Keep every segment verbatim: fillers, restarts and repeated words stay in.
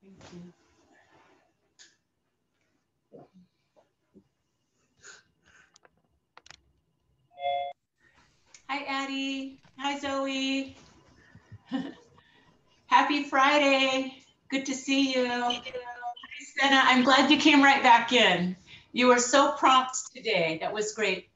Thank you. Hi, Addie. Hi, Zoe. Happy Friday. Good to see you. Hi, Senna. I'm glad you came right back in. You were so prompt today. That was great.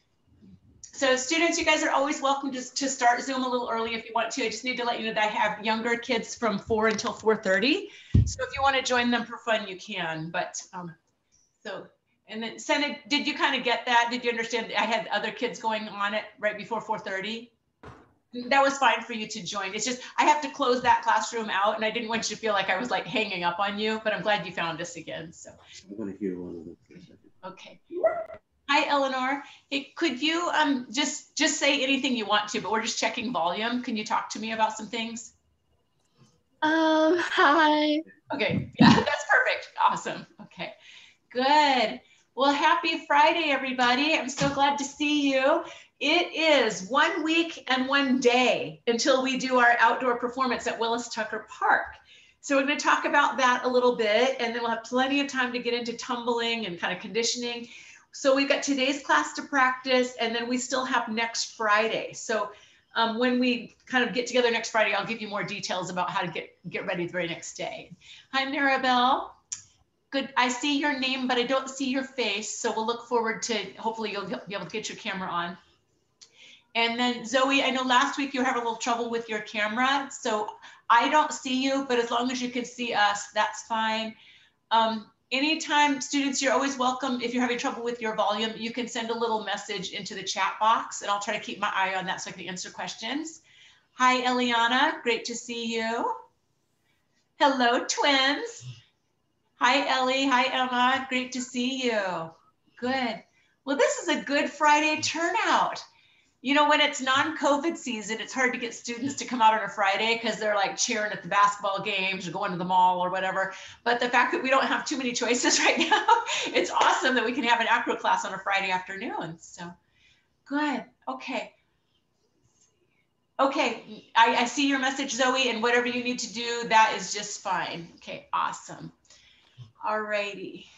So students, you guys are always welcome to, to start Zoom a little early if you want to. I just need to let you know that I have younger kids from four until four thirty. So if you want to join them for fun, you can. But um, so, and then Senna, did you kind of get that? Did you understand I had other kids going on it right before four thirty? That was fine for you to join. It's just, I have to close that classroom out and I didn't want you to feel like I was like hanging up on you, but I'm glad you found us again. So I'm going to hear one of them for a second. Okay. Hi, Eleanor. Hey, could you um, just, just say anything you want to, but we're just checking volume. Can you talk to me about some things? Um, hi. Okay, yeah, that's perfect. Awesome. Okay, good. Well, happy Friday, everybody. I'm so glad to see you. It is one week and one day until we do our outdoor performance at Willis Tucker Park. So we're going to talk about that a little bit, and then we'll have plenty of time to get into tumbling and kind of conditioning. So we've got today's class to practice, and then we still have next Friday. So um, when we kind of get together next Friday, I'll give you more details about how to get, get ready the very next day. Hi, Maribel. Good. I see your name, but I don't see your face. So we'll look forward to, hopefully you'll be able to get your camera on. And then Zoe, I know last week you were having a little trouble with your camera. So I don't see you, but as long as you can see us, that's fine. Um, anytime, students, you're always welcome. If you're having trouble with your volume, you can send a little message into the chat box and I'll try to keep my eye on that so I can answer questions. Hi, Eliana, great to see you. Hello, twins. Hi, Ellie. Hi, Emma. Great to see you. Good. Well, this is a good Friday turnout. You know, when it's non-COVID season, it's hard to get students to come out on a Friday because they're like cheering at the basketball games or going to the mall or whatever. But the fact that we don't have too many choices right now, it's awesome that we can have an acro class on a Friday afternoon. So good. Okay. Okay. I, I see your message, Zoe, and whatever you need to do, that is just fine. Okay. Awesome. All righty.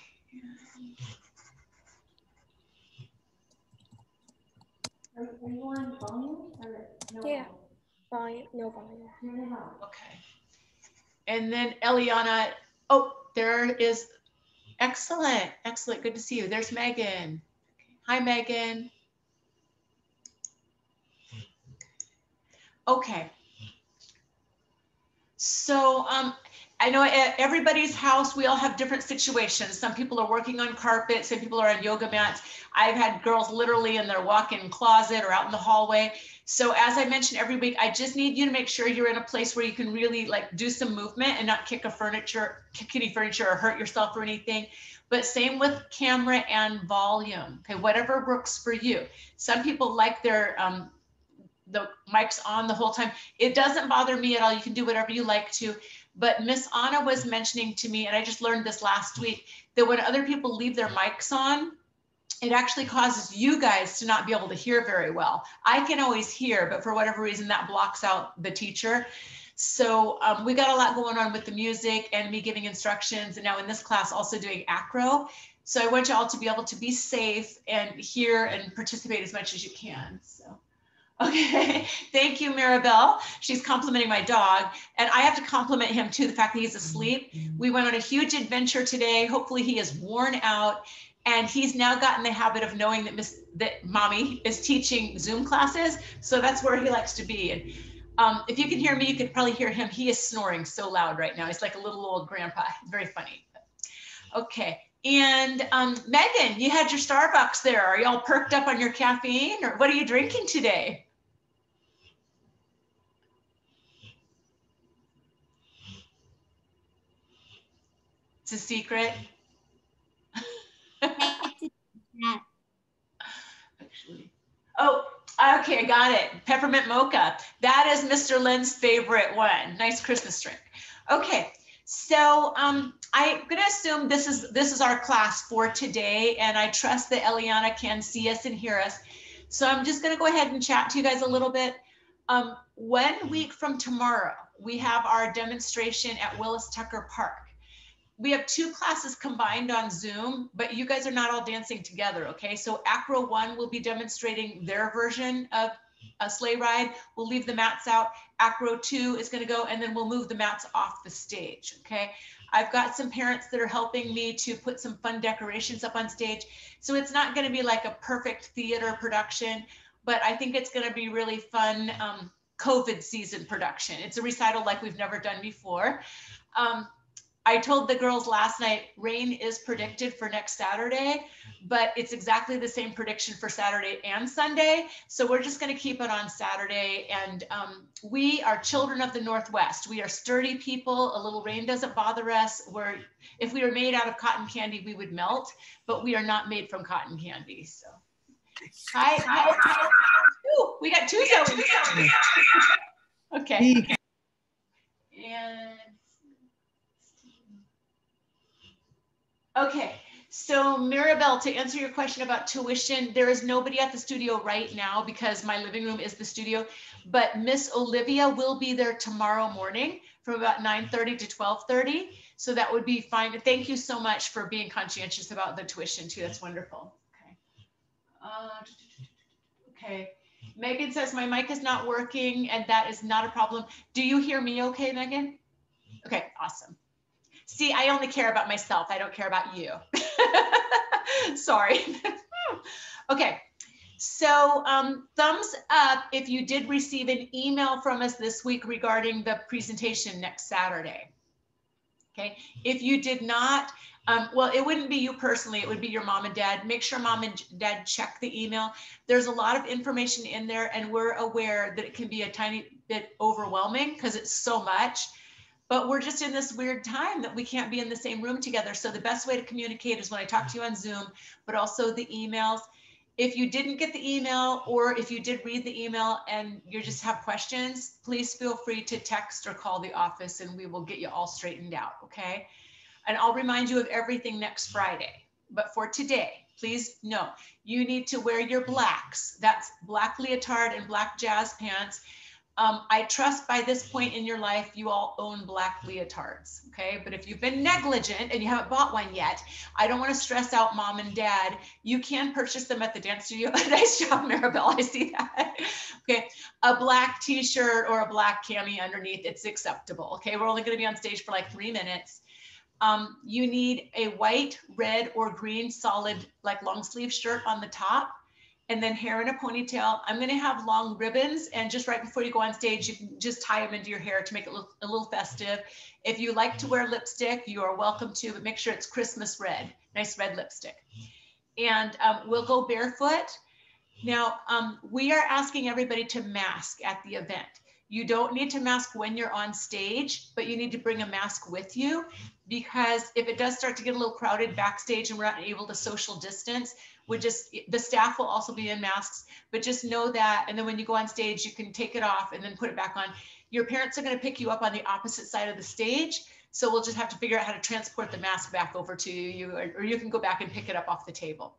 Are, are you on volume or no? Yeah, volume, no volume. Okay. And then Eliana, oh, there is, excellent, excellent, good to see you. There's Megan. Hi, Megan. Okay. So um, I know at everybody's house, we all have different situations. Some people are working on carpet, some people are on yoga mats. I've had girls literally in their walk-in closet or out in the hallway. So as I mentioned every week, I just need you to make sure you're in a place where you can really like do some movement and not kick a furniture, kick any furniture or hurt yourself or anything. But same with camera and volume, okay, whatever works for you. Some people like their, um, the mic's on the whole time. It doesn't bother me at all. You can do whatever you like to. But Miss Anna was mentioning to me, and I just learned this last week, that when other people leave their mics on, it actually causes you guys to not be able to hear very well. I can always hear, but for whatever reason that blocks out the teacher. So um, we got a lot going on with the music and me giving instructions, and now in this class also doing acro. So I want you all to be able to be safe and hear and participate as much as you can. So. Okay, thank you, Maribel. She's complimenting my dog, and I have to compliment him too, the fact that he's asleep. We went on a huge adventure today. Hopefully he is worn out, and he's now gotten the habit of knowing that Miss that Mommy is teaching Zoom classes, so that's where he likes to be. And um, if you can hear me, you could probably hear him. He is snoring so loud right now. He's like a little old grandpa. Very funny. Okay. And um, Megan, you had your Starbucks there. Are y'all perked up on your caffeine, or what are you drinking today? It's a secret. Actually, oh, okay, I got it. Peppermint mocha. That is Mister Lynn's favorite one. Nice Christmas drink. Okay, so um, I'm gonna assume this is this is our class for today, and I trust that Eliana can see us and hear us. So I'm just gonna go ahead and chat to you guys a little bit. Um, one week from tomorrow, we have our demonstration at Willis Tucker Park. We have two classes combined on Zoom, but you guys are not all dancing together, okay? So Acro one will be demonstrating their version of a sleigh ride. We'll leave the mats out. Acro two is gonna go, and then we'll move the mats off the stage, okay? I've got some parents that are helping me to put some fun decorations up on stage. So it's not gonna be like a perfect theater production, but I think it's gonna be really fun um, COVID season production. It's a recital like we've never done before. Um, I told the girls last night, rain is predicted for next Saturday, but it's exactly the same prediction for Saturday and Sunday. So we're just gonna keep it on Saturday. And um, we are children of the Northwest. We are sturdy people. A little rain doesn't bother us. We're, if we were made out of cotton candy, we would melt, but we are not made from cotton candy, so. Hi, hi, hi. Ooh, we got two Zoes. Okay. And okay, so Maribel, to answer your question about tuition, there is nobody at the studio right now because my living room is the studio, but Miss Olivia will be there tomorrow morning from about nine thirty to twelve thirty. So that would be fine. Thank you so much for being conscientious about the tuition too. That's wonderful. Okay. Uh, okay. Megan says my mic is not working and that is not a problem. Do you hear me okay, Megan? Okay, awesome. See, I only care about myself. I don't care about you. Sorry. Okay, so um, thumbs up if you did receive an email from us this week regarding the presentation next Saturday. Okay, if you did not, um, well, it wouldn't be you personally, it would be your mom and dad. Make sure mom and dad check the email. There's a lot of information in there and we're aware that it can be a tiny bit overwhelming because it's so much. But we're just in this weird time that we can't be in the same room together. So the best way to communicate is when I talk to you on Zoom, but also the emails. If you didn't get the email or if you did read the email and you just have questions, please feel free to text or call the office and we will get you all straightened out, okay? And I'll remind you of everything next Friday. But for today, please know, you need to wear your blacks. That's black leotard and black jazz pants. Um, I trust by this point in your life, you all own black leotards, okay? But if you've been negligent and you haven't bought one yet, I don't wanna stress out mom and dad. You can purchase them at the dance studio. Nice job, Maribel, I see that. Okay, a black t-shirt or a black cami underneath, it's acceptable, okay? We're only gonna be on stage for like three minutes. Um, you need a white, red, or green solid, like long sleeve shirt on the top. And then hair in a ponytail. I'm gonna have long ribbons and just right before you go on stage, you can just tie them into your hair to make it look a little festive. If you like to wear lipstick, you are welcome to, but make sure it's Christmas red, nice red lipstick. And um, we'll go barefoot. Now, um, we are asking everybody to mask at the event. You don't need to mask when you're on stage, but you need to bring a mask with you because if it does start to get a little crowded backstage and we're not able to social distance, we just, the staff will also be in masks, but just know that. And then when you go on stage, you can take it off and then put it back on. Your parents are gonna pick you up on the opposite side of the stage. So we'll just have to figure out how to transport the mask back over to you, or, or you can go back and pick it up off the table.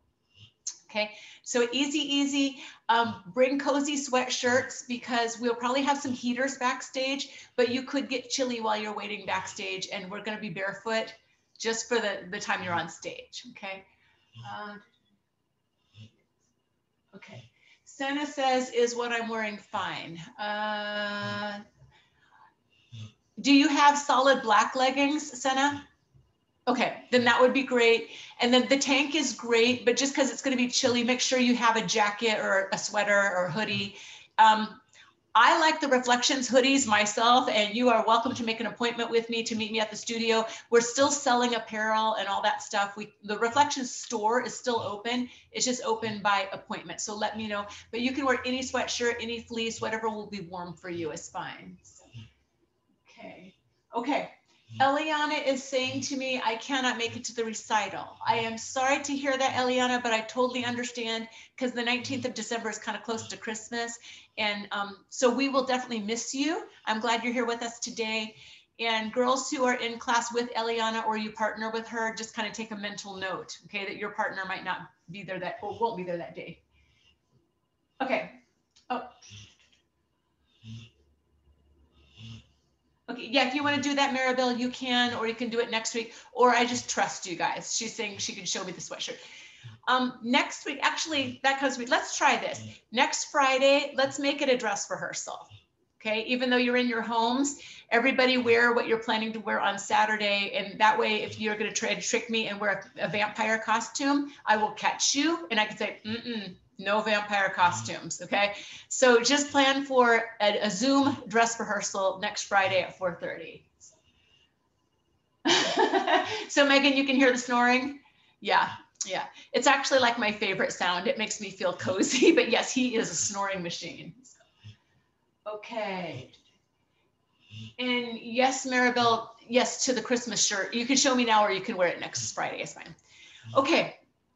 Okay, so easy, easy. Um, bring cozy sweatshirts because we'll probably have some heaters backstage, but you could get chilly while you're waiting backstage and we're gonna be barefoot just for the, the time you're on stage, okay? Uh, okay, Senna says, is what I'm wearing fine? Uh, do you have solid black leggings, Senna? Okay, then that would be great. And then the tank is great, but just because it's going to be chilly, make sure you have a jacket or a sweater or a hoodie. Um, I like the Reflections hoodies myself, and you are welcome to make an appointment with me to meet me at the studio. We're still selling apparel and all that stuff. We, the Reflections store is still open. It's just open by appointment. So let me know, but you can wear any sweatshirt, any fleece, whatever will be warm for you is fine. So, okay, okay. Eliana is saying to me, I cannot make it to the recital. I am sorry to hear that, Eliana, but I totally understand because the nineteenth of December is kind of close to Christmas. And um, so we will definitely miss you. I'm glad you're here with us today. And girls who are in class with Eliana or you partner with her, just kind of take a mental note, okay, that your partner might not be there that, or won't be there that day. Okay. Oh. Okay, yeah, if you want to do that, Maribel, you can, or you can do it next week, or I just trust you guys. She's saying she can show me the sweatshirt. Um, next week, actually, that comes with, let's try this. Next Friday, let's make it a dress rehearsal. Okay, even though you're in your homes, everybody wear what you're planning to wear on Saturday. And that way, if you're going to try to trick me and wear a, a vampire costume, I will catch you and I can say, mm-mm, no vampire costumes. Okay, so just plan for a, a Zoom dress rehearsal next Friday at four thirty. So Megan, you can hear the snoring? Yeah, yeah. It's actually like my favorite sound. It makes me feel cozy, but yes, he is a snoring machine. Okay. And yes, Maribel, yes, to the Christmas shirt. You can show me now or you can wear it next Friday, it's fine. Okay,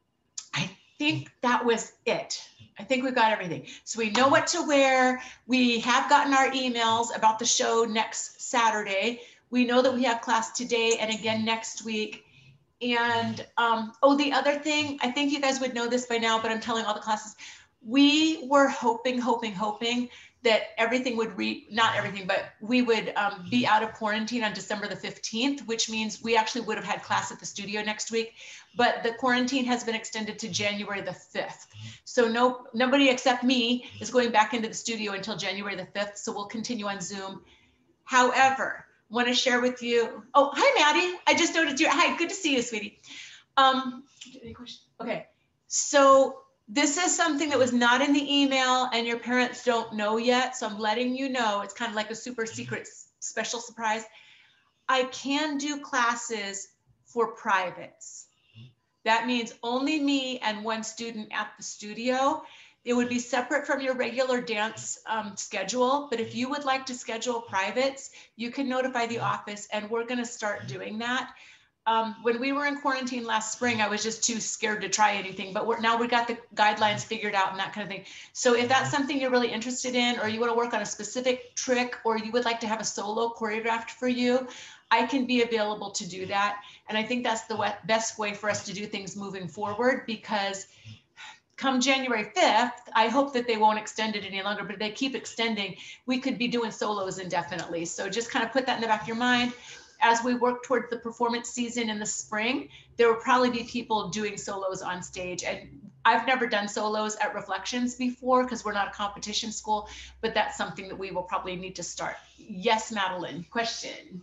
I think that was it. I think we've got everything. So we know what to wear. We have gotten our emails about the show next Saturday. We know that we have class today and again next week. And um, oh, the other thing, I think you guys would know this by now, but I'm telling all the classes, we were hoping, hoping, hoping that everything would re, not everything, but we would um, be out of quarantine on December the fifteenth, which means we actually would have had class at the studio next week, but the quarantine has been extended to January the fifth. So no, nobody except me is going back into the studio until January the fifth. So we'll continue on Zoom. However, want to share with you, oh, hi, Maddie. I just noticed you. Hi, good to see you, sweetie. Um, any questions? Okay, so this is something that was not in the email and your parents don't know yet. So I'm letting you know, it's kind of like a super secret special surprise. I can do classes for privates. That means only me and one student at the studio. It would be separate from your regular dance um, schedule, but if you would like to schedule privates, you can notify the office and we're gonna start doing that. Um, when we were in quarantine last spring, I was just too scared to try anything, but we're, now we got the guidelines figured out and that kind of thing. So if that's something you're really interested in, or you wanna work on a specific trick, or you would like to have a solo choreographed for you, I can be available to do that. And I think that's the best way for us to do things moving forward, because come January fifth, I hope that they won't extend it any longer, but if they keep extending, we could be doing solos indefinitely. So just kind of put that in the back of your mind. As we work towards the performance season in the spring, there will probably be people doing solos on stage. And I've never done solos at Reflections before because we're not a competition school, but that's something that we will probably need to start. Yes, Madeline, question.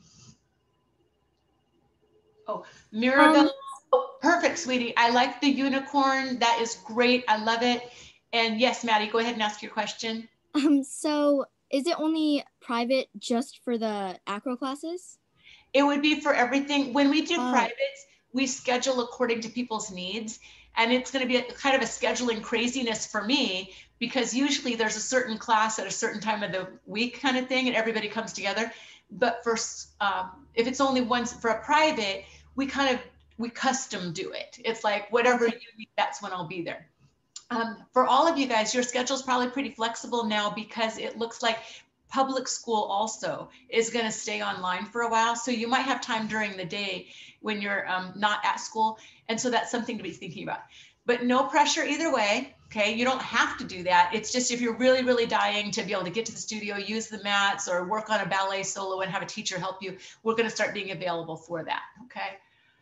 Oh, Mirabelle. Um, oh, perfect, sweetie. I like the unicorn. That is great. I love it. And yes, Maddie, go ahead and ask your question. Um, so is it only private just for the acro classes? It would be for everything. When we do oh. privates, we schedule according to people's needs. And it's going to be a, kind of a scheduling craziness for me, because usually there's a certain class at a certain time of the week kind of thing, and everybody comes together. But for um, if it's only once for a private, we kind of, we custom do it. It's like whatever you need, that's when I'll be there. Um, for all of you guys, your schedule is probably pretty flexible now, because it looks like public school also is going to stay online for a while. So you might have time during the day when you're um, not at school. And so that's something to be thinking about. But no pressure either way. Okay, you don't have to do that. It's just if you're really, really dying to be able to get to the studio, use the mats, or work on a ballet solo and have a teacher help you, we're going to start being available for that. Okay.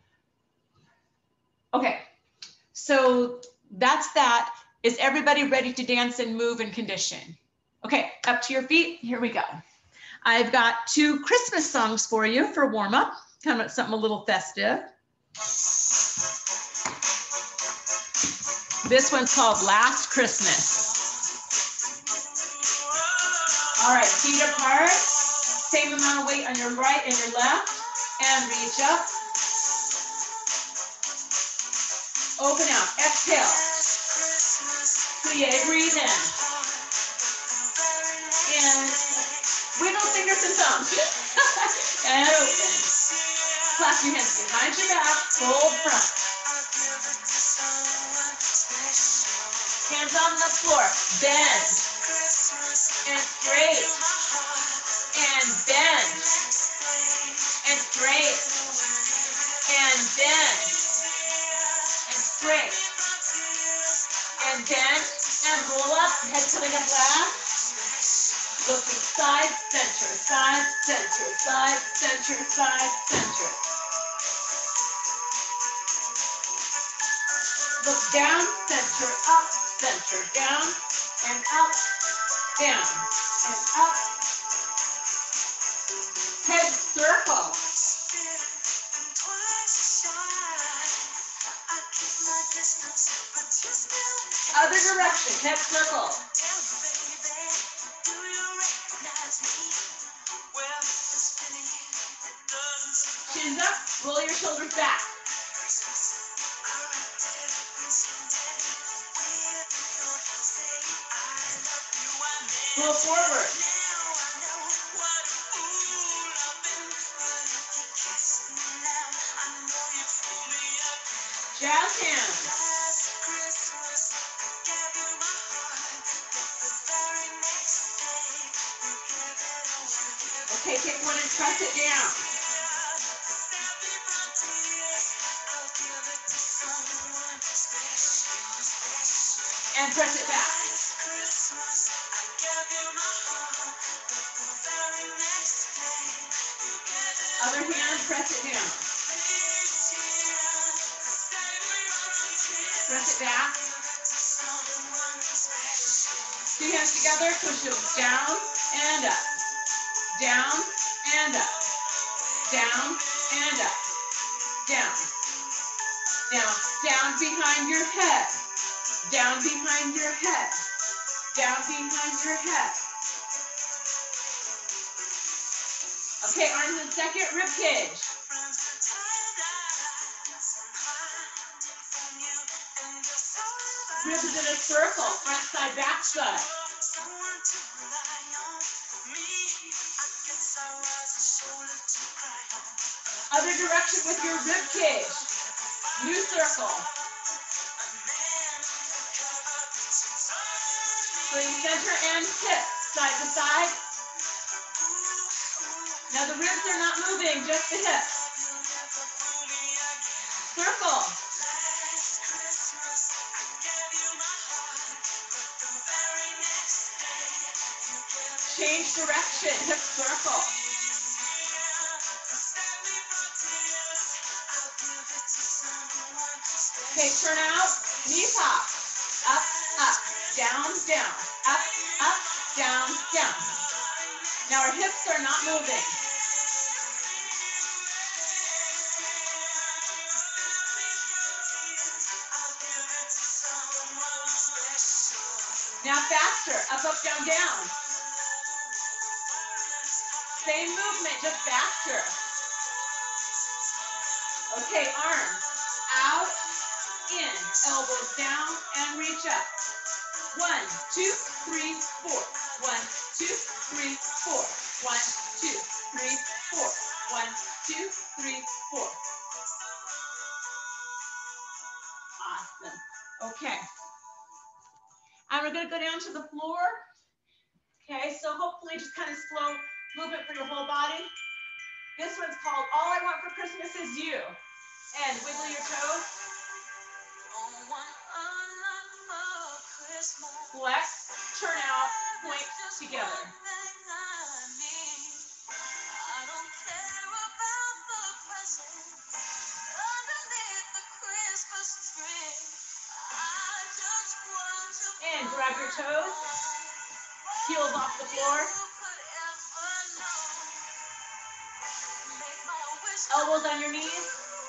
Okay, so that's that. Is everybody ready to dance and move and condition? Okay, up to your feet. Here we go. I've got two Christmas songs for you for warm up, kind of something a little festive. This one's called Last Christmas. All right, feet apart, same amount of weight on your right and your left, and reach up. Open out, exhale. Plie, breathe in. And wiggle fingers and thumbs. And open. Clasp your hands behind your back, fold front. Hands on the floor, bend. And straight. And bend. And straight. And bend. And straight. And bend. And roll up, head coming up last. Looking side, center, side, center, side, center, side, center. Look down, center, up, center, down, and up, down, and up. Head circle. Other direction, head circle. Chins up, roll your shoulders back. Roll forward. Jazz hands. Okay, take one and press it down. And press it back. Other hand, press it down. Press it back. Two hands together, push them down and up. Down and up. Down and up. Down. Down. Down behind your head. Down behind your head. Down behind your head. Okay, arms in second, rib cage. Ribs in a circle, front side, back side. Other direction with your rib cage. New circle. Swing center and hip, side to side. Now the ribs are not moving, just the hips. Circle. Change direction, hip circle. Okay, turn out, knees hop. Up, up, down, down, up, up, down, down. Now our hips are not moving. Now faster, up, up, down, down. Same movement, just faster. Okay, arms out, in, elbows down, and reach up. One, two, three, four. One, two, three, four. One, two, three, four. One, two, three, four. Awesome. Okay. And we're going to go down to the floor. Okay, so hopefully just kind of slow movement for your whole body. This one's called All I Want for Christmas Is You. And wiggle your toes. Flex, turn out, point together. And grab your toes. Heels off the floor. Elbows on your knees.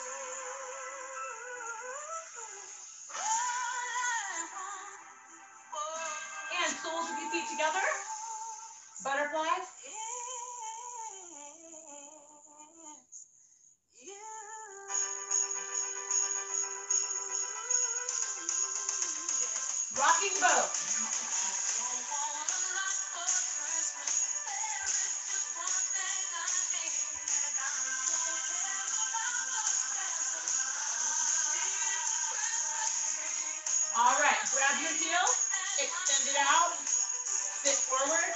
And soles of your feet together. Butterflies. Rocking boat. All right, grab your heels, extend it out, sit forward.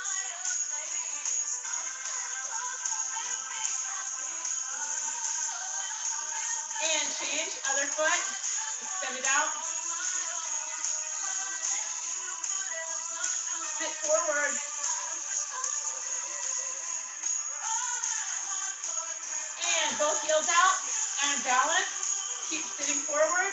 And change, other foot, extend it out. Sit forward. both heels out and balance. Keep sitting forward.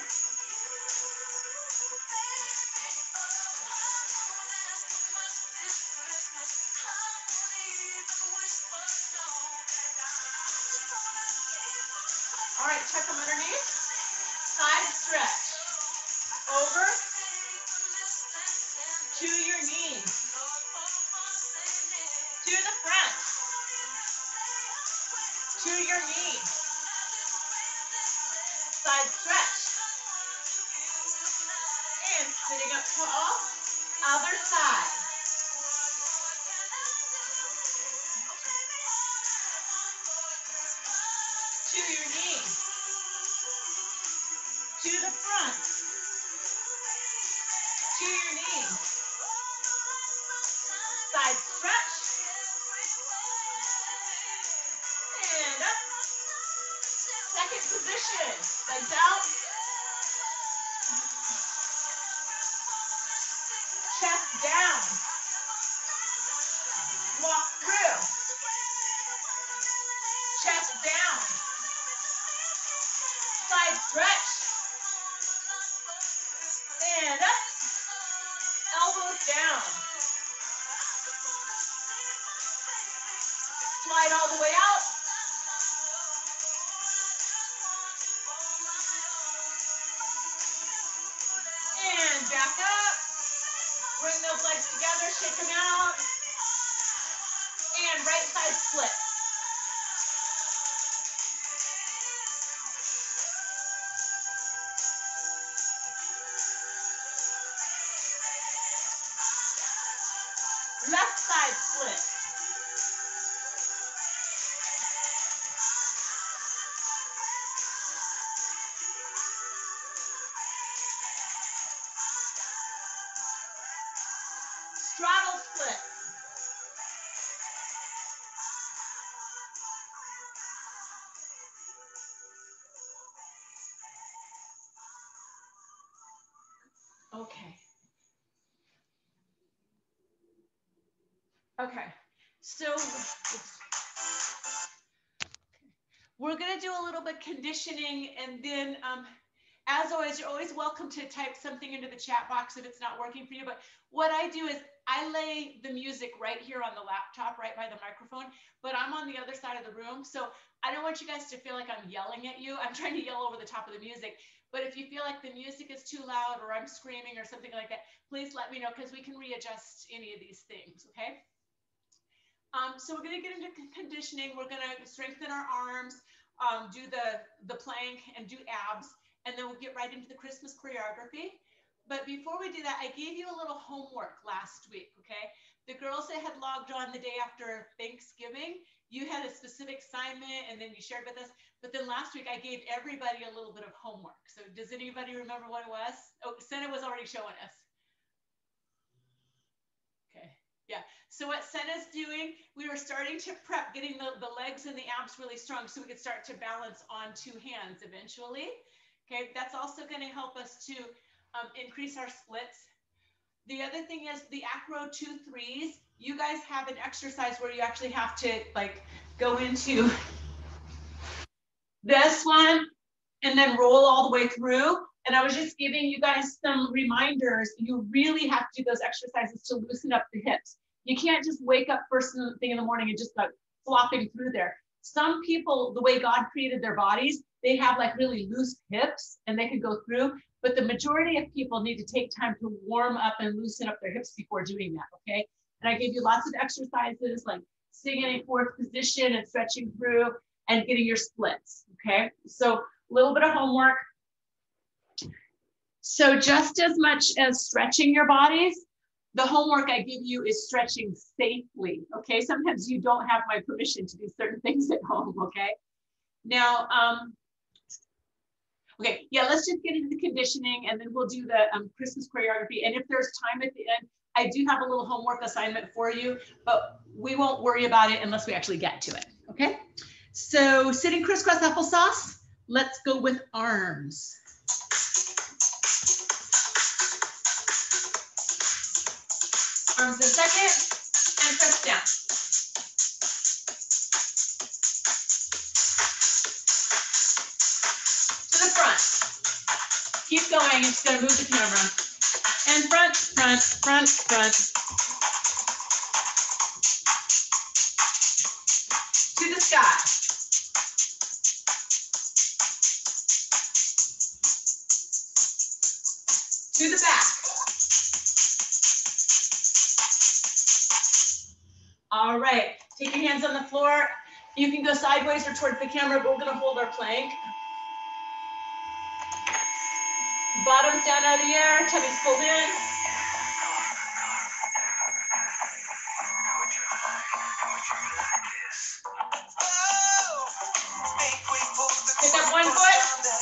All right, check them underneath. Side stretch. Over to your knees. To the front. To your knees. Side stretch. And sitting up tall. Other side. To your knees. To the front. To your knees. Side stretch. And up. Second position. Legs out. Chest down. Walk through. Chest down. Side stretch. And up. Elbows down. Slide all the way out. And back up. Bring those legs together, shake them out. And right side split. Left side split. Straddle split. Okay. Okay. So we're going to do a little bit conditioning, and then um, as always, you're always welcome to type something into the chat box if it's not working for you. But what I do is I lay the music right here on the laptop, right by the microphone, but I'm on the other side of the room. So I don't want you guys to feel like I'm yelling at you. I'm trying to yell over the top of the music. But if you feel like the music is too loud or I'm screaming or something like that, please let me know, because we can readjust any of these things, okay? Um, so we're going to get into conditioning. We're going to strengthen our arms, um, do the, the plank and do abs, and then we'll get right into the Christmas choreography. But before we do that, I gave you a little homework last week, okay? The girls that had logged on the day after Thanksgiving, you had a specific assignment and then you shared with us. But then last week I gave everybody a little bit of homework. So does anybody remember what it was? Oh, Senna was already showing us. Okay, yeah. So what Senna's doing, we were starting to prep, getting the, the legs and the abs really strong so we could start to balance on two hands eventually. Okay, that's also going to help us to um, increase our splits. The other thing is the acro two threes. You guys have an exercise where you actually have to like go into this one and then roll all the way through. And I was just giving you guys some reminders. You really have to do those exercises to loosen up the hips. You can't just wake up first thing in the morning and just like flopping through there. Some people, the way God created their bodies, they have like really loose hips and they can go through. But the majority of people need to take time to warm up and loosen up their hips before doing that, okay? And I gave you lots of exercises like sitting in a fourth position and stretching through and getting your splits, okay? So a little bit of homework. So just as much as stretching your bodies, the homework I give you is stretching safely, okay? Sometimes you don't have my permission to do certain things at home, okay? Now, um, okay, yeah, let's just get into the conditioning and then we'll do the um, Christmas choreography. And if there's time at the end, I do have a little homework assignment for you, but we won't worry about it unless we actually get to it, okay? So sitting crisscross applesauce, let's go with arms. Arms in second and press down. keep going. It's gonna move the camera. And front, front, front, front. To the sky. To the back. All right, take your hands on the floor. You can go sideways or towards the camera, but we're gonna hold our plank. Bottoms down out of the air, tummies pulled in. Pick up one foot.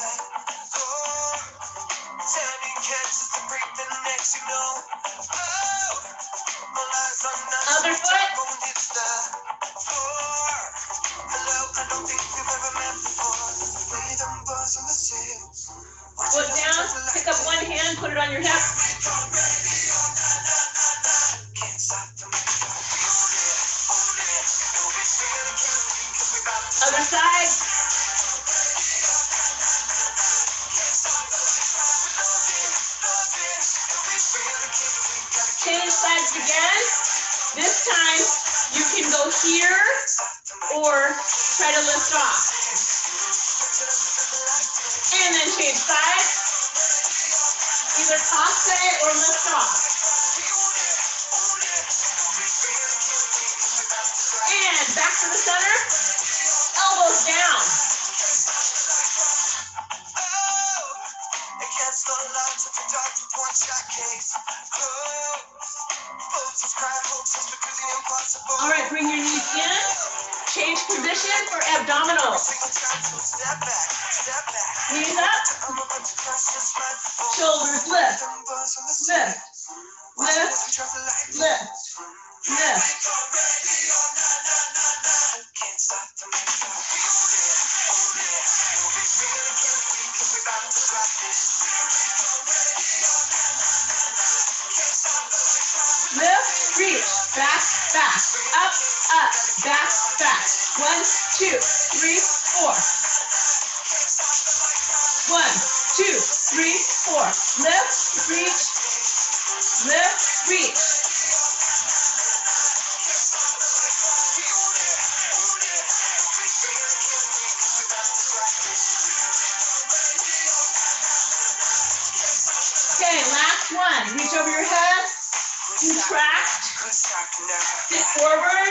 Other foot. Foot down, pick up one hand, put it on your hip. Other side. Change sides again. This time you can go here or try to lift off. And then change sides. Either toss it or lift off. And back to the center. Elbows down. All right, bring your knees in. Change position for abdominals. Knees up. Shoulders lift. Lift. Lift. Lift. Lift. Lift, reach, back, back, up, up, back, back. One, two, three, four. One, two, three, four. Lift, reach, lift, reach. Okay, last one. Reach over your head. Contract, sit forward,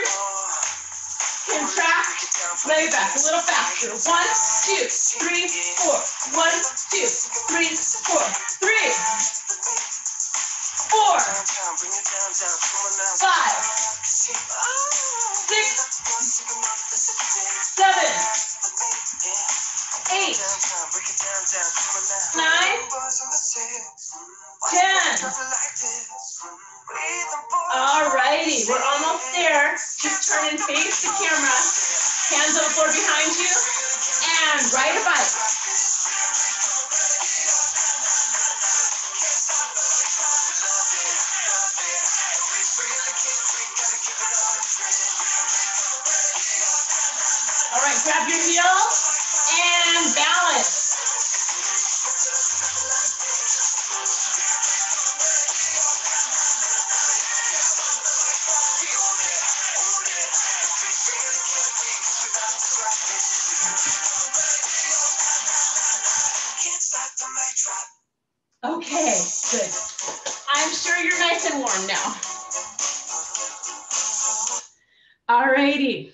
contract, lay back, a little faster. One, two, three, four. One, two, three, four. Three, four, five, six, seven, eight, nine, ten. All righty, we're almost there. Just turn and face the camera. Hands on the floor behind you. And ride a bike. All right, grab your heels and balance. Okay, good. I'm sure you're nice and warm now. All righty.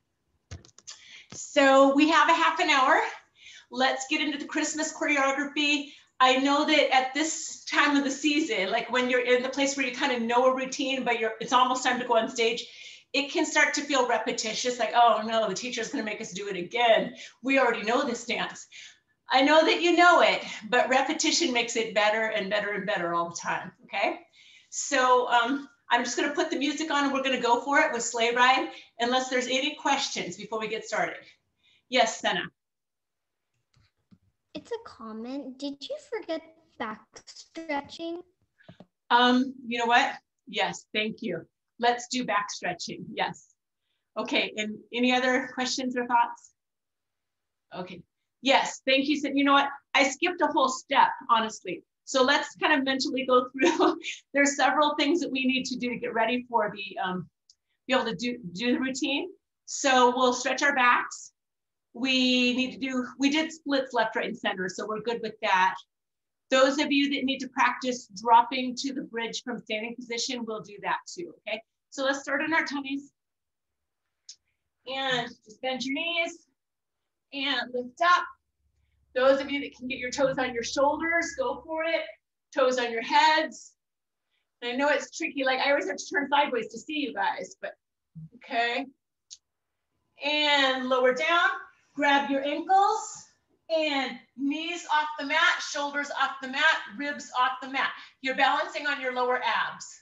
So we have a half an hour. Let's get into the Christmas choreography. I know that at this time of the season, like when you're in the place where you kind of know a routine, but you're, it's almost time to go on stage, it can start to feel repetitious, like, oh no, the teacher's gonna make us do it again. We already know this dance. I know that you know it, but repetition makes it better and better and better all the time, okay? So um, I'm just gonna put the music on and we're gonna go for it with Sleigh Ride, unless there's any questions before we get started. Yes, Senna. It's a comment. Did you forget back stretching? Um, you know what? Yes, thank you. Let's do back stretching, yes. Okay, and any other questions or thoughts? Okay, Yes, thank you. So you know what? I skipped a whole step, honestly. So let's kind of mentally go through. There's several things that we need to do to get ready for the, um, be able to do, do the routine. So we'll stretch our backs. We need to do, we did splits left, right, and center, so we're good with that. Those of you that need to practice dropping to the bridge from standing position, we'll do that too, okay? So let's start on our tummies. And just bend your knees and lift up. Those of you that can get your toes on your shoulders, go for it. Toes on your heads. And I know it's tricky, like I always have to turn sideways to see you guys, but okay. And lower down, grab your ankles and knees off the mat, shoulders off the mat, ribs off the mat. You're balancing on your lower abs.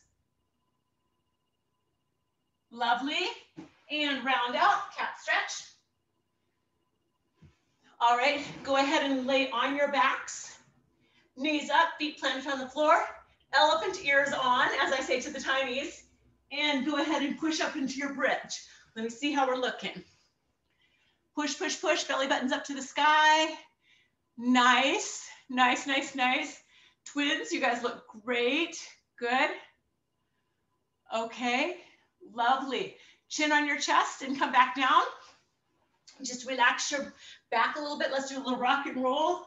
Lovely. And round out, cat stretch. All right, go ahead and lay on your backs. Knees up, feet planted on the floor. Elephant ears on, as I say to the tinies. And go ahead and push up into your bridge. Let me see how we're looking. Push, push, push, belly buttons up to the sky. Nice, nice, nice, nice. Twins, you guys look great. Good. Okay, lovely. Chin on your chest and come back down. Just relax your back a little bit. Let's do a little rock and roll.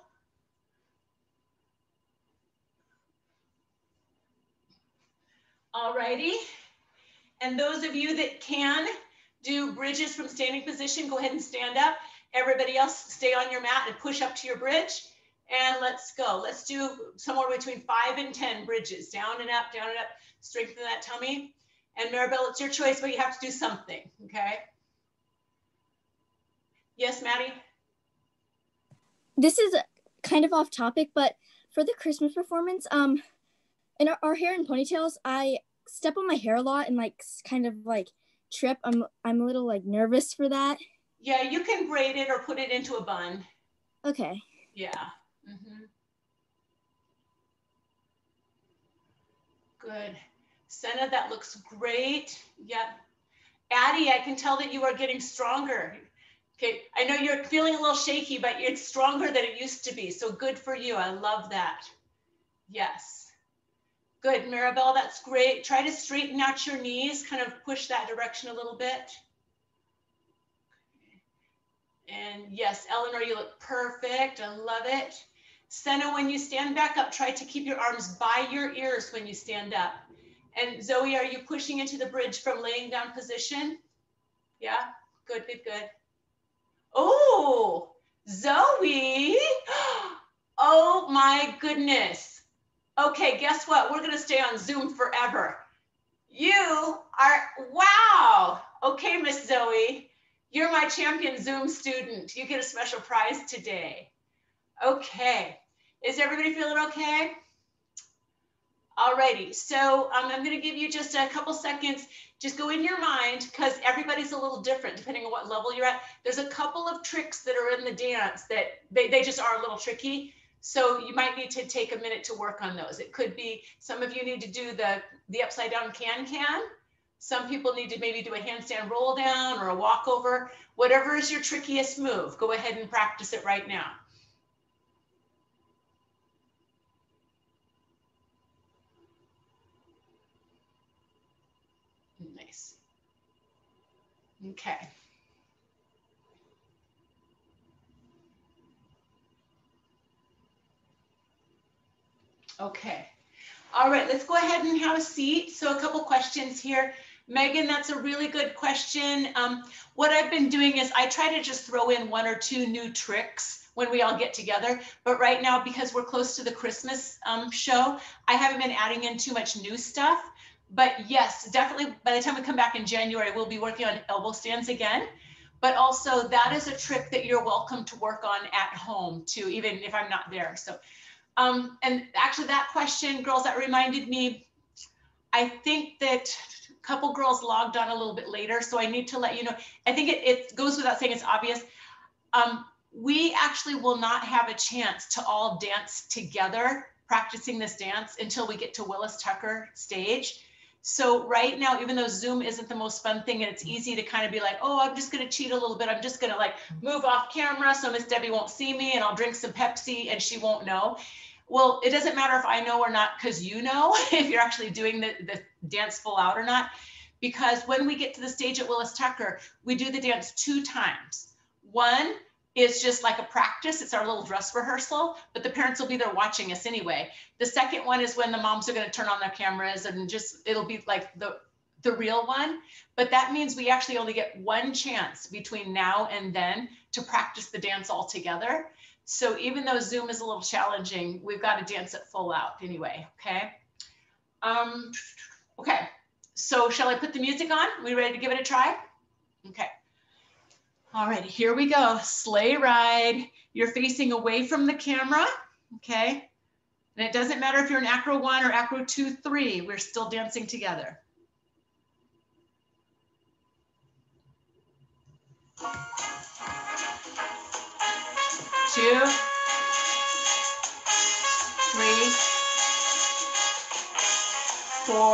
All righty. And those of you that can do bridges from standing position, go ahead and stand up. Everybody else stay on your mat and push up to your bridge. And let's go. Let's do somewhere between five and ten bridges. Down and up, down and up. Strengthen that tummy. And Maribel, it's your choice, but you have to do something, okay? Yes, Maddie? This is kind of off topic, but for the Christmas performance, um, in our, our hair and ponytails, I step on my hair a lot and like kind of like trip. I'm I'm a little like nervous for that. Yeah, you can braid it or put it into a bun. Okay. Yeah. Mm-hmm. Good. Senna, that looks great. Yep. Addie, I can tell that you are getting stronger. Okay, I know you're feeling a little shaky, but it's stronger than it used to be. So good for you. I love that. Yes. Good, Maribel, that's great. Try to straighten out your knees, kind of push that direction a little bit. And yes, Eleanor, you look perfect. I love it. Senna, when you stand back up, try to keep your arms by your ears when you stand up. And Zoe, are you pushing into the bridge from laying down position? Yeah, good, good, good. Oh, Zoe. Oh my goodness. Okay, guess what? We're gonna stay on Zoom forever. You are, wow. Okay, Miss Zoe, you're my champion Zoom student. You get a special prize today. Okay, is everybody feeling okay? Alrighty, so um, I'm gonna give you just a couple seconds. Just go in your mind, because everybody's a little different depending on what level you're at. There's a couple of tricks that are in the dance that they, they just are a little tricky. So you might need to take a minute to work on those. It could be, some of you need to do the, the upside down can-can. Some people need to maybe do a handstand roll down or a walkover. Whatever is your trickiest move, go ahead and practice it right now. Nice. Okay. Okay. All right, let's go ahead and have a seat. So a couple questions here. Megan, that's a really good question. Um, what I've been doing is I try to just throw in one or two new tricks when we all get together. But right now, because we're close to the Christmas um, show, I haven't been adding in too much new stuff. But yes, definitely by the time we come back in January, we'll be working on elbow stands again. But also that is a trick that you're welcome to work on at home too, even if I'm not there. So, um, and actually that question, girls, that reminded me, I think that a couple girls logged on a little bit later. So I need to let you know, I think it, it goes without saying, it's obvious. Um, we actually will not have a chance to all dance together, practicing this dance until we get to Willis Tucker stage. So right now, even though Zoom isn't the most fun thing and it's easy to kind of be like, oh, I'm just going to cheat a little bit. I'm just going to like move off camera so Miss Debbie won't see me and I'll drink some Pepsi and she won't know. Well, it doesn't matter if I know or not, because you know if you're actually doing the, the dance full out or not. Because when we get to the stage at Willis Tucker, we do the dance two times. One is just like a practice. It's our little dress rehearsal, but the parents will be there watching us anyway. The second one is when the moms are going to turn on their cameras and just, it'll be like the, the real one. But that means we actually only get one chance between now and then to practice the dance all together. So even though Zoom is a little challenging, we've got to dance it full out anyway, okay? Um, okay, so shall I put the music on? We ready to give it a try? Okay. All right, here we go. Sleigh ride. You're facing away from the camera, okay? And it doesn't matter if you're in Acro one or Acro two, three, we're still dancing together. Two, three, four.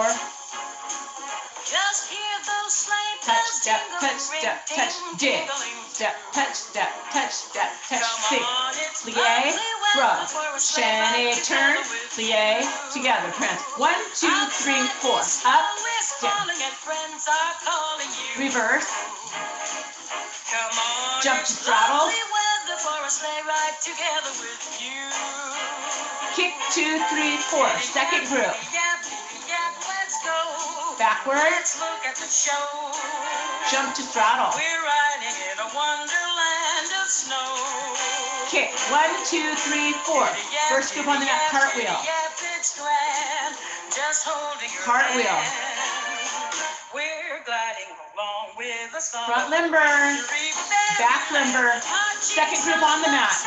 Just hear those sleigh Touch, bells step, jingling, touch, step, ring, touch, ding, dig. jingling. Step, touch, step, touch, step, touch, Come sing. on, it's Plie, lovely weather rub, for a sleigh chaîné, ride turn, together with plie, you. together, prance. One, two, three, Outside four. the snow Up, is down, falling and friends are calling you. reverse, Come on, jump to it's throttle, lovely weather for a sleigh ride together with you. kick, two, three, four. Second group. Yep, yep, let's go. Backward, Let's look at the show. jump to throttle. We're riding in a wonderland of snow. Kick, one, two, three, four. First group on the mat, cartwheel. Yep, it's grand. Just holding your Cartwheel. hand. We're gliding along with the song. Front limber, back limber. Second group on the mat.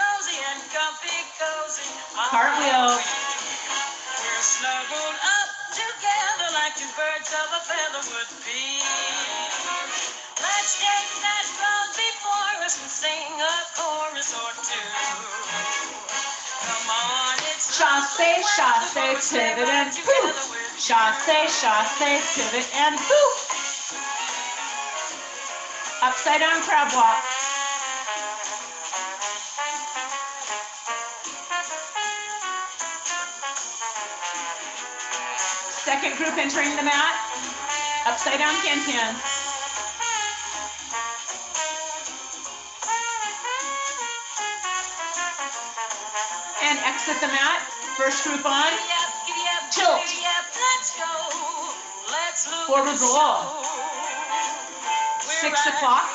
Cartwheel. We're snuggled up together like two birds of a feather would be. Let's take that road before us and sing a chorus or two. Come on, it's Chassé, chassé, pivot and poof. Chassé, chassé, pivot and poof. Upside down crab walk. Second group entering the mat. Upside down can-can. And exit the mat. First group on. Tilt. Forward roll. Six o'clock.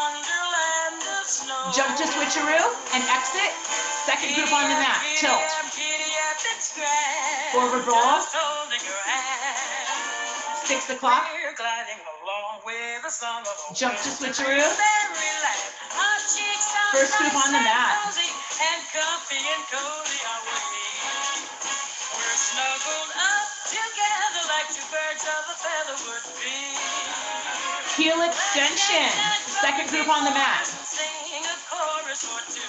Jump to switcheroo and exit. Second group on the mat. Tilt. Forward roll. Six o'clock. Jump to switcheroo. First group on the mat. And comfy and cozy are we. We're snuggled up together like two birds of a feather would be. Heel extension. Second group on the mat. Sing a chorus or two.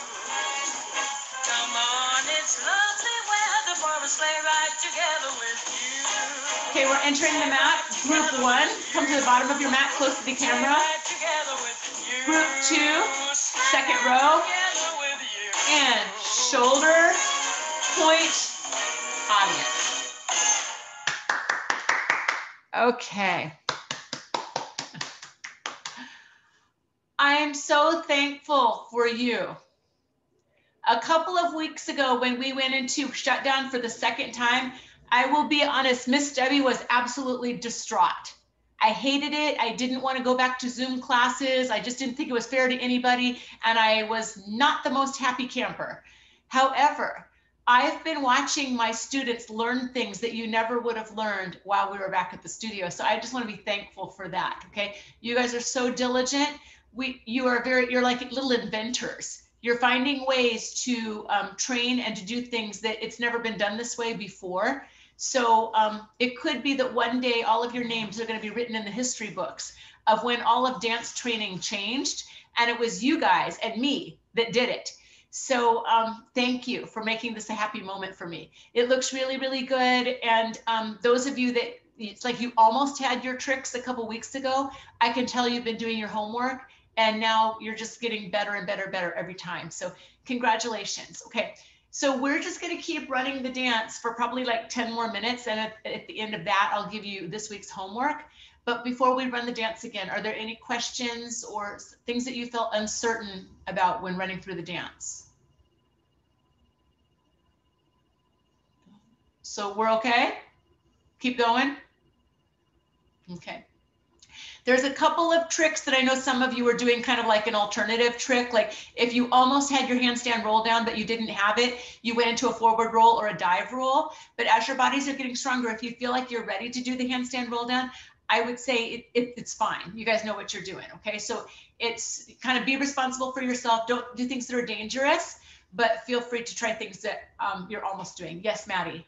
Come on, it's lovely weather for a sleigh ride together with you. Okay, we're entering the mat. Group one, come to the bottom of your mat, close to the camera. Group two, second row. And shoulder point audience. Okay. I am so thankful for you. A couple of weeks ago when we went into shutdown for the second time, I will be honest, Miss Debbie was absolutely distraught. I hated it. I didn't want to go back to Zoom classes. I just didn't think it was fair to anybody. And I was not the most happy camper. However, I've been watching my students learn things that you never would have learned while we were back at the studio. So I just want to be thankful for that. Okay. You guys are so diligent. We, you are very, you're like little inventors. You're finding ways to um, train and to do things that it's never been done this way before. So um, it could be that one day all of your names are going to be written in the history books of when all of dance training changed, and it was you guys and me that did it. So um, thank you for making this a happy moment for me. It looks really, really good. And um, those of you that it's like you almost had your tricks a couple weeks ago. I can tell you've been doing your homework and now you're just getting better and better, better every time. So congratulations. Okay. So we're just going to keep running the dance for probably like ten more minutes. And at, at the end of that, I'll give you this week's homework. But before we run the dance again, are there any questions or things that you felt uncertain about when running through the dance? So we're okay? Keep going? Okay. There's a couple of tricks that I know some of you are doing, kind of like an alternative trick. Like if you almost had your handstand roll down, but you didn't have it, you went into a forward roll or a dive roll. But as your bodies are getting stronger, if you feel like you're ready to do the handstand roll down, I would say it, it, it's fine. You guys know what you're doing, okay? So it's kind of be responsible for yourself. Don't do things that are dangerous, but feel free to try things that um, you're almost doing. Yes, Maddie.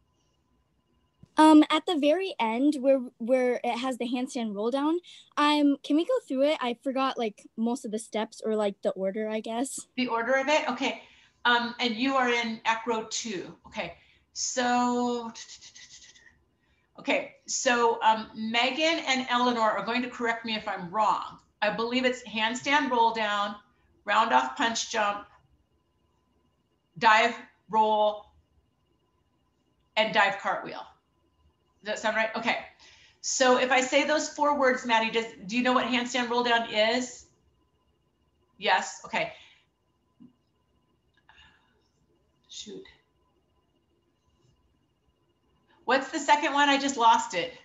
Um, at the very end where where it has the handstand roll down, um, can we go through it? I forgot like most of the steps or like the order, I guess. The order of it? Okay. Um, and you are in Acro two. Okay. So, okay. So um, Megan and Eleanor are going to correct me if I'm wrong. I believe it's handstand roll down, round off punch jump, dive roll, and dive cartwheel. Does that sound right? Okay. So if I say those four words, Maddie, does, do you know what handstand roll down is? Yes. Okay. Shoot. What's the second one? I just lost it.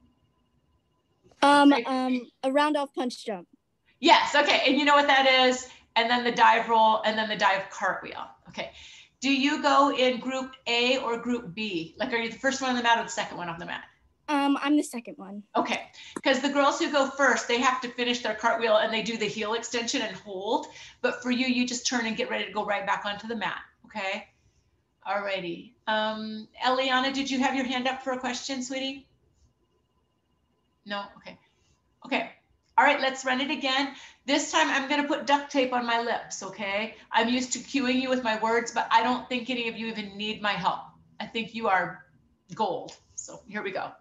Um, Okay. um, a round off punch jump. Yes. Okay. And you know what that is? And then the dive roll and then the dive cartwheel. Okay. Do you go in group A or group B? Like, are you the first one on the mat or the second one on the mat? Um, I'm the second one. Okay, because the girls who go first, they have to finish their cartwheel and they do the heel extension and hold. But for you, you just turn and get ready to go right back onto the mat. Okay. All righty. Um, Eliana, did you have your hand up for a question, sweetie? No. Okay. Okay. All right, let's run it again. This time I'm going to put duct tape on my lips, okay? I'm used to cueing you with my words, but I don't think any of you even need my help. I think you are gold. So here we go.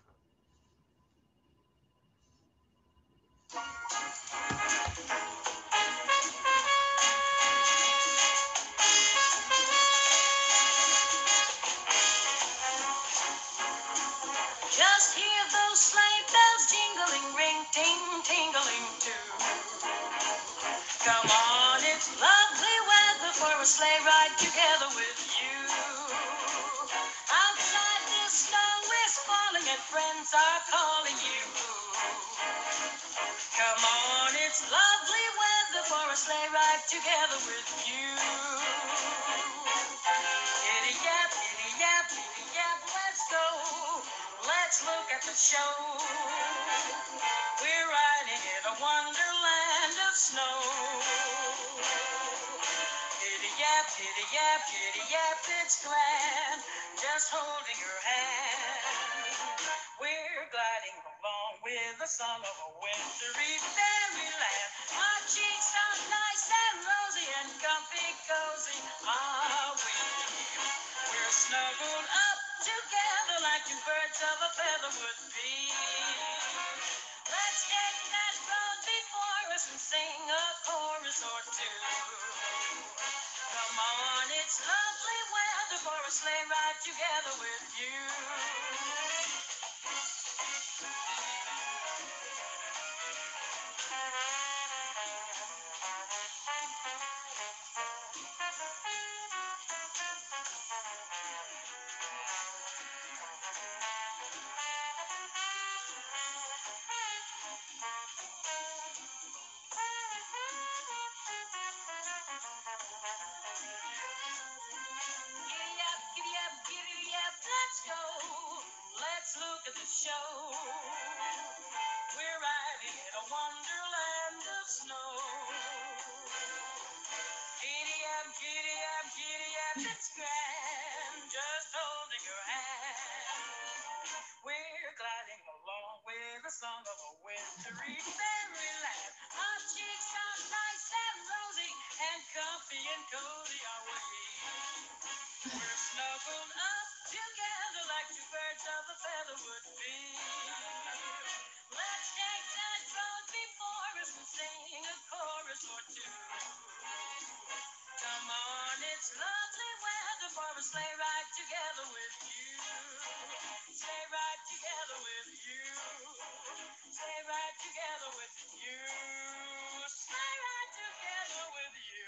Just hear those sleigh bells jingling, ring, ting, tingling too. Come on, it's lovely weather for a sleigh ride together with you. Outside the snow is falling and friends are calling you. Come on, it's lovely weather for a sleigh ride together with you. Giddy yap, giddy yap, giddy yap, let's go. Let's look at the show. We're riding in a wonderland of snow. Giddy yap, giddy yap, giddy yap, it's grand, just holding your hand. We're gliding along with the song of a wintry fairyland. Our cheeks are nice and rosy and comfy cozy are we. We're snuggled up together like two birds of a feather would be. Let's take that road before us and sing a chorus or two. Come on, it's lovely weather for a sleigh ride together with you. Giddy up, giddy up, giddy up, let's go. Let's look at the show. We're riding in a wonderland of snow. Giddy up, giddy up, giddy up, it's grand, just holding your hand. We're gliding along with the song of a wintry fairyland. Our cheeks are nice and rosy, and comfy and cozy are we. We're snuggled up together like two birds of a feather would be. Let's take that road before us and sing a chorus or two. Come on, it's lovely weather for a sleigh ride together with you. Sleigh ride together with you. Sleigh ride together with you. Sleigh ride together with you.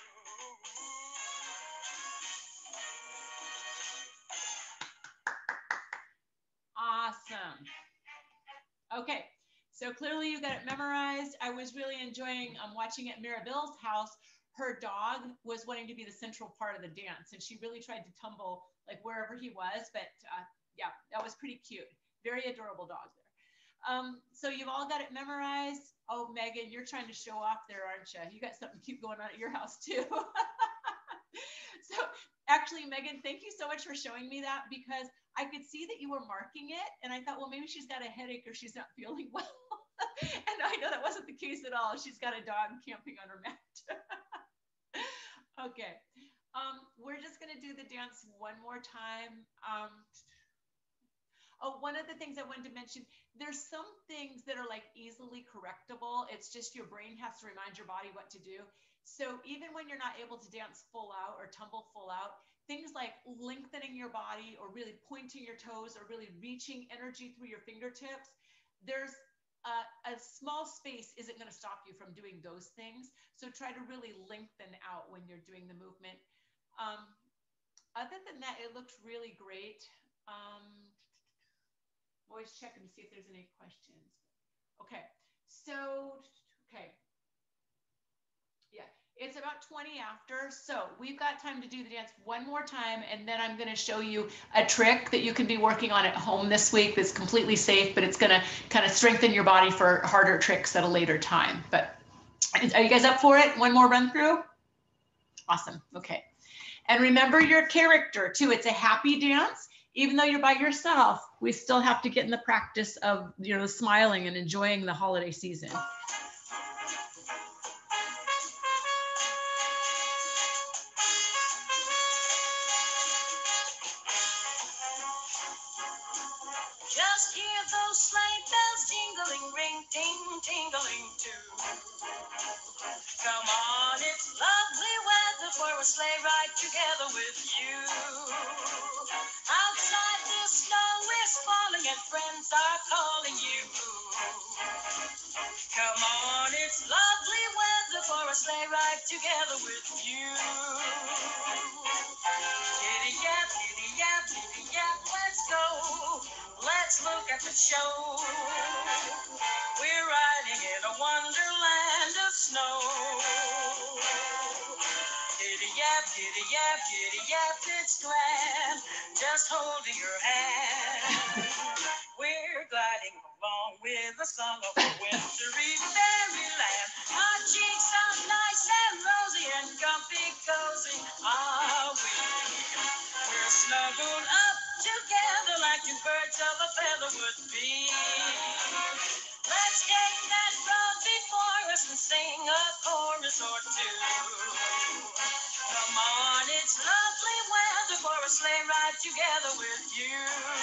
Awesome. Okay, so clearly you got it memorized. I was really enjoying um, watching at Mirabelle's house. Her dog was wanting to be the central part of the dance, and she really tried to tumble like wherever he was. But uh, yeah, that was pretty cute. Very adorable dog there. Um, so you've all got it memorized. Oh, Megan, you're trying to show off there, aren't you? You got something cute going on at your house too. So actually, Megan, thank you so much for showing me that, because I could see that you were marking it, and I thought, well, maybe she's got a headache or she's not feeling well. And I know that wasn't the case at all. She's got a dog camping on her mat. Okay, um, we're just gonna do the dance one more time. Um, oh, one of the things I wanted to mention, there's some things that are like easily correctable. It's just your brain has to remind your body what to do. So even when you're not able to dance full out or tumble full out, things like lengthening your body or really pointing your toes or really reaching energy through your fingertips, there's a, a small space isn't going to stop you from doing those things. So try to really lengthen out when you're doing the movement. Um, other than that, it looked really great. Um, always checking to see if there's any questions. Okay, so, okay. Yeah, it's about twenty after, so we've got time to do the dance one more time, and then I'm going to show you a trick that you can be working on at home this week that's completely safe, but it's going to kind of strengthen your body for harder tricks at a later time. But are you guys up for it? One more run through? Awesome. Okay. And remember your character too. It's a happy dance. Even though you're by yourself, we still have to get in the practice of, you know, smiling and enjoying the holiday season. Just hear those sleigh bells jingling, ring, ting, tingling too. Come on, it's lovely weather for a sleigh ride together with you. Outside the snow is falling and friends are calling you. Come on, it's lovely weather for a sleigh ride together with you. Giddy yap, giddy yap, giddy yap, let's go. Let's look at the show. We're riding in a wonderland of snow. Giddy yap, giddy yap, giddy yap, it's grand, just holding your hand. We're gliding along with the song of a wintry fairyland. Our cheeks are nice and rosy and comfy cozy are we. We're snuggled up together like two birds of a feather would be. Let's take that road before us and sing a chorus or two. Come on, it's lovely weather for a sleigh ride together with you.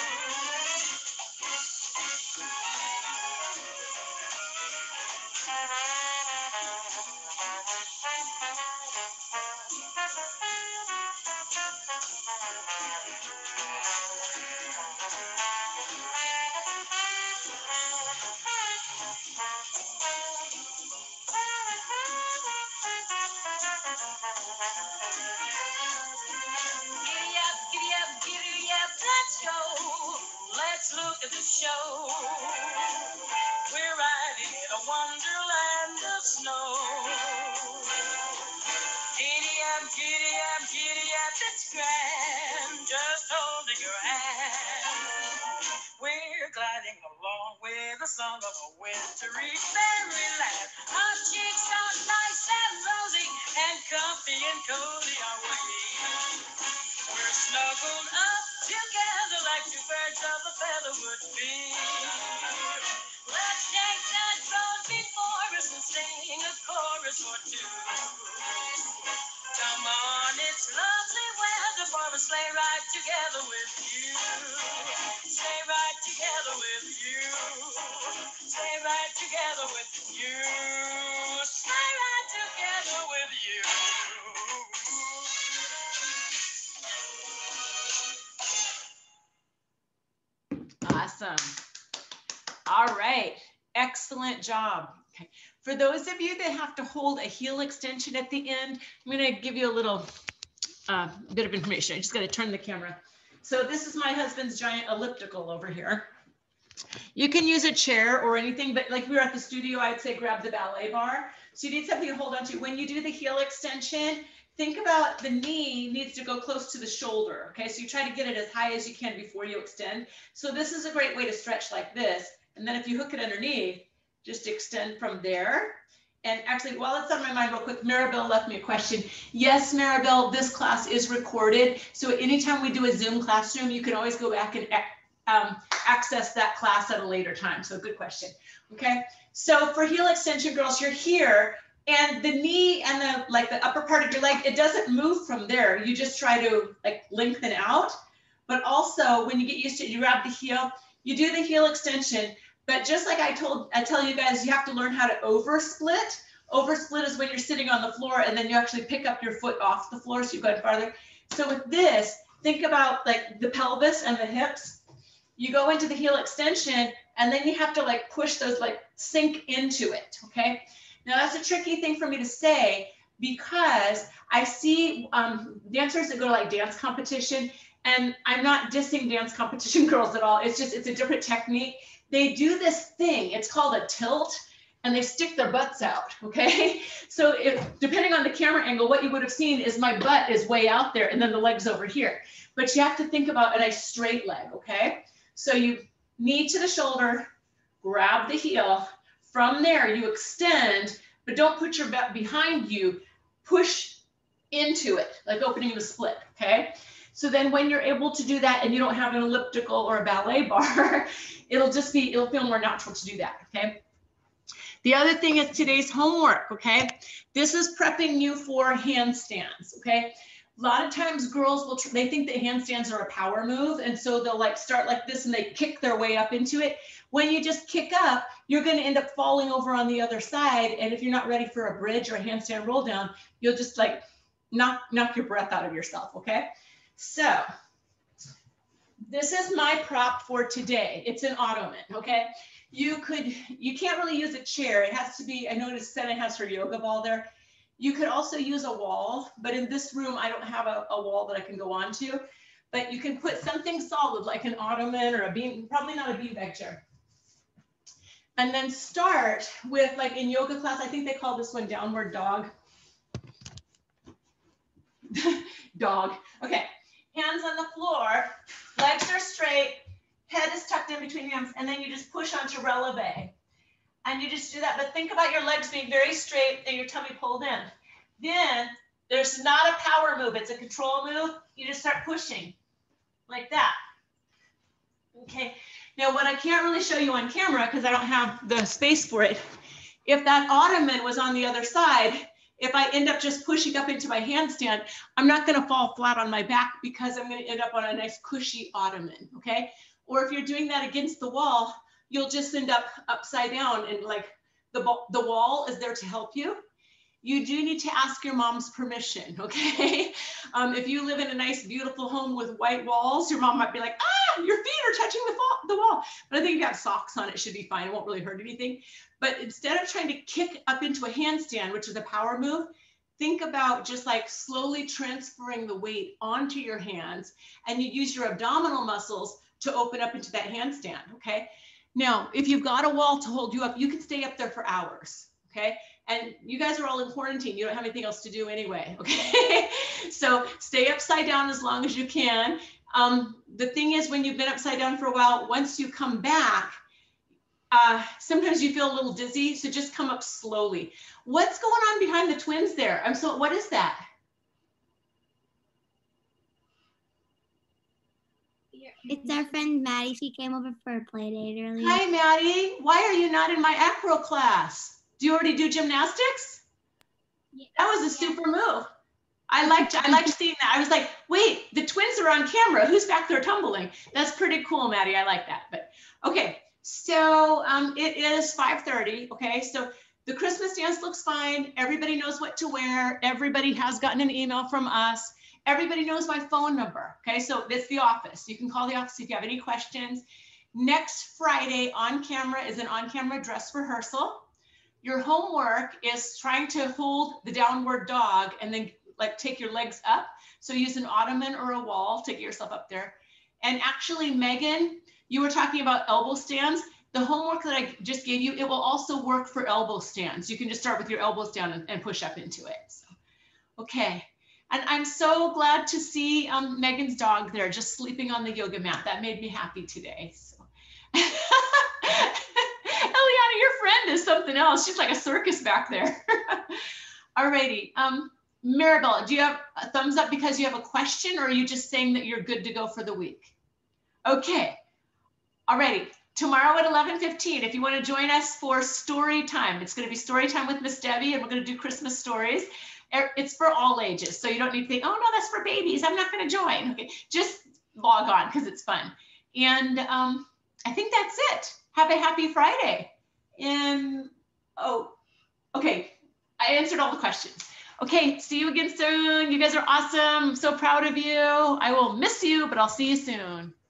Giddy up, giddy up, giddy up, let's go. Let's look at the show. We're riding in a wonderland of snow. Giddy up, giddy up, giddy up, it's grand, just holding your hand. We're gliding along with the song of a wintry fairyland. Our cheeks are nice and rosy, and comfy and cozy are we. We're snuggled up together like two birds of a feather would be. Let's take that road before us and sing a chorus or two. Come on, it's lovely weather for a stay right together with you. Stay right together with you. Stay right together with you. Stay right together with you. Awesome. All right. Excellent job. Okay. For those of you that have to hold a heel extension at the end, I'm going to give you a little uh, bit of information. I just got to turn the camera. So this is my husband's giant elliptical over here. You can use a chair or anything, but like we were at the studio, I'd say grab the ballet bar. So you need something to hold on to. When you do the heel extension, think about the knee needs to go close to the shoulder. Okay, so you try to get it as high as you can before you extend. So this is a great way to stretch like this. And then if you hook it underneath, just extend from there. And actually, while it's on my mind real quick, Maribel left me a question. Yes, Maribel, this class is recorded. So anytime we do a Zoom classroom, you can always go back and um, access that class at a later time. So good question. Okay, so for heel extension, girls, you're here. And the knee and the like the upper part of your leg, it doesn't move from there. You just try to like lengthen out. But also when you get used to it, you grab the heel, you do the heel extension. But just like I told, I tell you guys, you have to learn how to over split. Over split is when you're sitting on the floor and then you actually pick up your foot off the floor so you go farther. So with this, think about like the pelvis and the hips. You go into the heel extension and then you have to like push those, like sink into it, okay? Now that's a tricky thing for me to say because I see um, dancers that go to like dance competition, and I'm not dissing dance competition girls at all. It's just, it's a different technique. They do this thing, it's called a tilt, and they stick their butts out, okay? So if, depending on the camera angle, what you would have seen is my butt is way out there and then the leg's over here. But you have to think about a nice straight leg, okay? So you knee to the shoulder, grab the heel. From there, you extend, but don't put your butt behind you. Push into it, like opening the split, okay? So then when you're able to do that and you don't have an elliptical or a ballet bar, it'll just be, it'll feel more natural to do that, okay? The other thing is today's homework, okay? This is prepping you for handstands, okay? A lot of times girls will, they think that handstands are a power move, and so they'll like start like this and they kick their way up into it. When you just kick up, you're gonna end up falling over on the other side, and if you're not ready for a bridge or a handstand roll down, you'll just like knock, knock your breath out of yourself, okay? So this is my prop for today. It's an ottoman, okay? You could, you can't really use a chair. It has to be, I noticed Senna has her yoga ball there. You could also use a wall, but in this room, I don't have a, a wall that I can go onto, but you can put something solid like an ottoman or a bean, probably not a beanbag chair. And then start with, like in yoga class, I think they call this one downward dog. Dog, okay. Hands on the floor, legs are straight, head is tucked in between your arms, and then you just push onto releve. And you just do that, but think about your legs being very straight and your tummy pulled in. Then there's not a power move, it's a control move. You just start pushing like that. Okay, now what I can't really show you on camera because I don't have the space for it, if that ottoman was on the other side, if I end up just pushing up into my handstand, I'm not gonna fall flat on my back because I'm gonna end up on a nice cushy ottoman, okay? Or if you're doing that against the wall, you'll just end up upside down and like the, the wall is there to help you. You do need to ask your mom's permission, okay? Um, if you live in a nice, beautiful home with white walls, your mom might be like, ah, your feet are touching the, the wall. But I think if you have socks on, it should be fine. It won't really hurt anything. But instead of trying to kick up into a handstand, which is a power move, think about just like slowly transferring the weight onto your hands, and you use your abdominal muscles to open up into that handstand, okay? Now, if you've got a wall to hold you up, you can stay up there for hours, okay? And you guys are all in quarantine. You don't have anything else to do anyway, okay? So stay upside down as long as you can. Um, the thing is, when you've been upside down for a while, once you come back, uh, sometimes you feel a little dizzy, so just come up slowly. What's going on behind the twins there? I'm so, what is that? It's our friend Maddie. She came over for a play date earlier. Hi, Maddie. Why are you not in my acro class? Do you already do gymnastics? Yeah. That was a super move. I liked, I liked seeing that. I was like, wait, the twins are on camera. Who's back there tumbling? That's pretty cool, Maddie. I like that. But okay, so um, it is five thirty. Okay, so the Christmas dance looks fine. Everybody knows what to wear. Everybody has gotten an email from us. Everybody knows my phone number. Okay, so it's the office. You can call the office if you have any questions. Next Friday on camera is an on-camera dress rehearsal. Your homework is trying to hold the downward dog and then like take your legs up. So use an ottoman or a wall to get yourself up there. And actually, Megan, you were talking about elbow stands. The homework that I just gave you, it will also work for elbow stands. You can just start with your elbows down and, and push up into it. So, okay. And I'm so glad to see um, Megan's dog there just sleeping on the yoga mat. That made me happy today. So. Eliana, your friend is something else. She's like a circus back there. Alrighty. Um, Maribel, do you have a thumbs up because you have a question, or are you just saying that you're good to go for the week? Okay. Alrighty. Tomorrow at eleven fifteen, if you want to join us for story time, it's going to be story time with Miss Debbie, and we're going to do Christmas stories. It's for all ages, so you don't need to think, oh no, that's for babies, I'm not going to join. Okay, just log on because it's fun. And um, I think that's it. Have a happy Friday. And oh, okay, I answered all the questions. Okay, see you again soon. You guys are awesome. I'm so proud of you. I will miss you, but I'll see you soon.